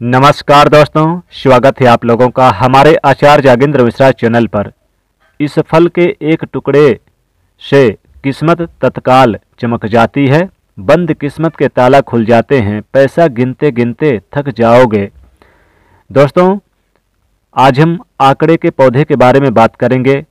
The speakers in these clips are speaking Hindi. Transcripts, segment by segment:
नमस्कार दोस्तों, स्वागत है आप लोगों का हमारे आचार्य जागेंद्र मिश्रा चैनल पर। इस फल के एक टुकड़े से किस्मत तत्काल चमक जाती है, बंद किस्मत के ताला खुल जाते हैं, पैसा गिनते गिनते थक जाओगे। दोस्तों, आज हम आंकड़े के पौधे के बारे में बात करेंगे।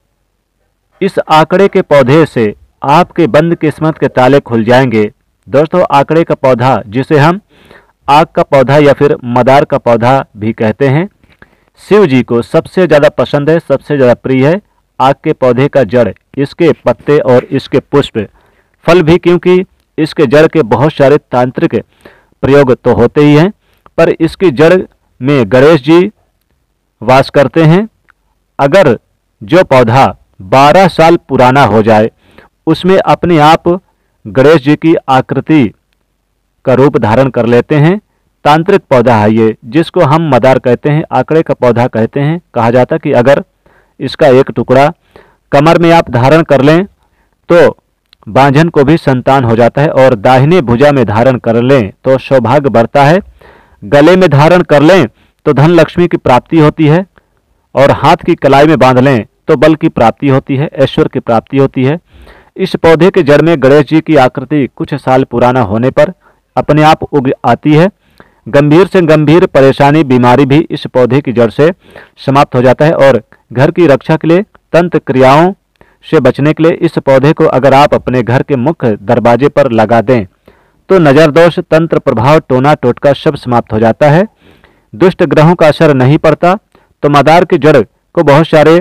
इस आंकड़े के पौधे से आपके बंद किस्मत के ताले खुल जाएंगे। दोस्तों, आंकड़े का पौधा, जिसे हम आग का पौधा या फिर मदार का पौधा भी कहते हैं, शिव जी को सबसे ज़्यादा पसंद है, सबसे ज़्यादा प्रिय है। आग के पौधे का जड़, इसके पत्ते और इसके पुष्प, फल भी, क्योंकि इसके जड़ के बहुत सारे तांत्रिक प्रयोग तो होते ही हैं, पर इसकी जड़ में गणेश जी वास करते हैं। अगर जो पौधा 12 साल पुराना हो जाए, उसमें अपने आप गणेश जी की आकृति का रूप धारण कर लेते हैं। तांत्रिक पौधा है ये, जिसको हम मदार कहते हैं, आंकड़े का पौधा कहते हैं। कहा जाता कि अगर इसका एक टुकड़ा कमर में आप धारण कर लें तो बांझन को भी संतान हो जाता है, और दाहिने भुजा में धारण कर लें तो सौभाग्य बढ़ता है, गले में धारण कर लें तो धन लक्ष्मी की प्राप्ति होती है, और हाथ की कलाई में बांध लें तो बल की प्राप्ति होती है, ऐश्वर्य की प्राप्ति होती है। इस पौधे के जड़ में गणेश जी की आकृति कुछ साल पुराना होने पर अपने आप उग आती है। गंभीर से गंभीर परेशानी, बीमारी भी इस पौधे की जड़ से समाप्त हो जाता है, और घर की रक्षा के लिए, तंत्र क्रियाओं से बचने के लिए इस पौधे को अगर आप अपने घर के मुख्य दरवाजे पर लगा दें तो नजर दोष, तंत्र प्रभाव, टोना टोटका सब समाप्त हो जाता है। दुष्ट ग्रहों का असर नहीं पड़ता। तो मदार की जड़ को बहुत सारे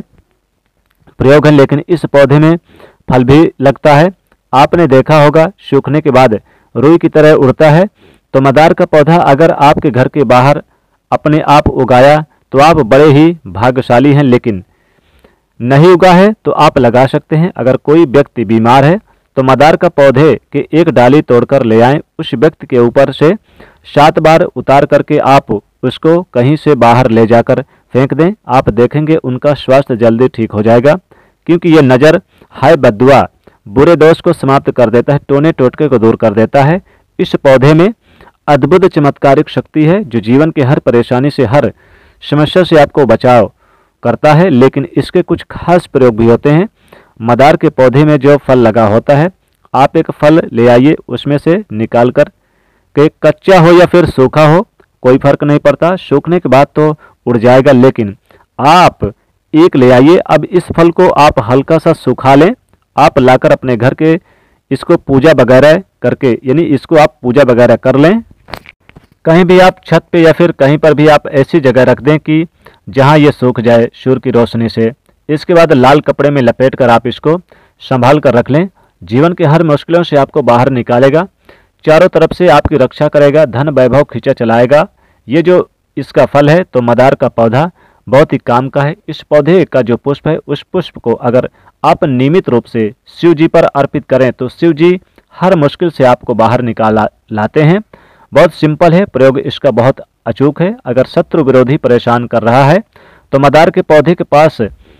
प्रयोग हैं, लेकिन इस पौधे में फल भी लगता है। आपने देखा होगा, सूखने के बाद रुई की तरह उड़ता है। तो मदार का पौधा अगर आपके घर के बाहर अपने आप उगाया तो आप बड़े ही भाग्यशाली हैं, लेकिन नहीं उगा है तो आप लगा सकते हैं। अगर कोई व्यक्ति बीमार है तो मदार का पौधे के एक डाली तोड़कर ले आएं, उस व्यक्ति के ऊपर से 7 बार उतार करके आप उसको कहीं से बाहर ले जाकर फेंक दें। आप देखेंगे उनका स्वास्थ्य जल्दी ठीक हो जाएगा, क्योंकि ये नज़र, हाय बद्दुआ, बुरे दोष को समाप्त कर देता है, टोने टोटके को दूर कर देता है। इस पौधे में अद्भुत चमत्कारिक शक्ति है, जो जीवन के हर परेशानी से, हर समस्या से आपको बचाव करता है। लेकिन इसके कुछ खास प्रयोग भी होते हैं। मदार के पौधे में जो फल लगा होता है, आप एक फल ले आइए, उसमें से निकाल कर के, कच्चा हो या फिर सूखा हो, कोई फर्क नहीं पड़ता। सूखने के बाद तो उड़ जाएगा, लेकिन आप एक ले आइए। अब इस फल को आप हल्का सा सुखा लें, आप लाकर अपने घर के इसको पूजा वगैरह करके, यानी इसको आप पूजा वगैरह कर लें। कहीं भी आप छत पे या फिर कहीं पर भी आप ऐसी जगह रख दें कि जहां ये सूख जाए सूर्य की रोशनी से। इसके बाद लाल कपड़े में लपेट कर आप इसको संभाल कर रख लें। जीवन के हर मुश्किलों से आपको बाहर निकालेगा, चारों तरफ से आपकी रक्षा करेगा, धन वैभव खींचा चलाएगा। ये जो इसका फल है, तो मदार का पौधा बहुत ही काम का है। इस पौधे का जो पुष्प है, उस पुष्प को अगर आप नियमित रूप से शिव जी पर अर्पित करें तो शिव जी हर मुश्किल से आपको बाहर निकाल लाते हैं। बहुत सिंपल है, प्रयोग इसका बहुत अचूक है। अगर शत्रु विरोधी परेशान कर रहा है तो मदार के पौधे के पास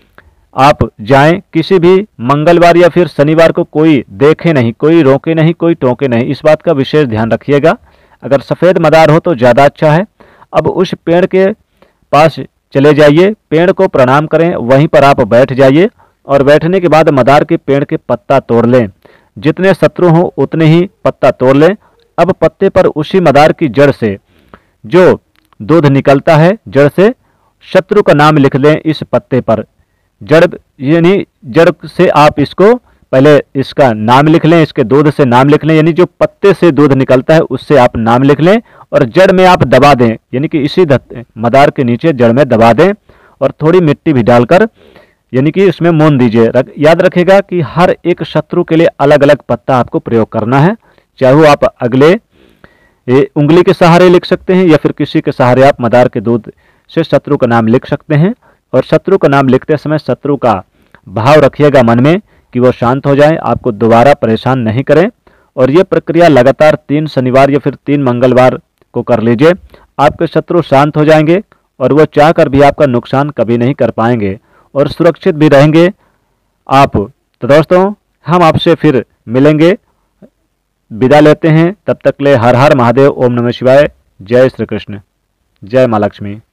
आप जाएं। किसी भी मंगलवार या फिर शनिवार को कोई देखे नहीं, कोई रोके नहीं, कोई टोके नहीं, इस बात का विशेष ध्यान रखिएगा। अगर सफ़ेद मदार हो तो ज़्यादा अच्छा है। अब उस पेड़ के पास चले जाइए, पेड़ को प्रणाम करें, वहीं पर आप बैठ जाइए, और बैठने के बाद मदार के पेड़ के पत्ता तोड़ लें। जितने शत्रु हों उतने ही पत्ता तोड़ लें। अब पत्ते पर उसी मदार की जड़ से जो दूध निकलता है, जड़ से शत्रु का नाम लिख लें इस पत्ते पर। जड़, यानी जड़ से आप इसको पहले इसका नाम लिख लें, इसके दूध से नाम लिख लें, यानी जो पत्ते से दूध निकलता है उससे आप नाम लिख लें, और जड़ में आप दबा दें, यानी कि इसी मदार के नीचे जड़ में दबा दें, और थोड़ी मिट्टी भी डालकर, यानी कि इसमें मोन दीजिए। याद रखिएगा कि हर एक शत्रु के लिए अलग अलग पत्ता आपको प्रयोग करना है। चाहे वो आप अगले उंगली के सहारे लिख सकते हैं, या फिर किसी के सहारे आप मदार के दूध से शत्रु का नाम लिख सकते हैं। और शत्रु का नाम लिखते समय शत्रु का भाव रखिएगा मन में कि वो शांत हो जाए, आपको दोबारा परेशान नहीं करें। और ये प्रक्रिया लगातार 3 शनिवार या फिर 3 मंगलवार को कर लीजिए। आपके शत्रु शांत हो जाएंगे, और वो चाहकर भी आपका नुकसान कभी नहीं कर पाएंगे, और सुरक्षित भी रहेंगे आप। तो दोस्तों, हम आपसे फिर मिलेंगे, विदा लेते हैं। तब तक ले हर हर महादेव, ओम नमः शिवाय, जय श्री कृष्ण। जय माँ लक्ष्मी।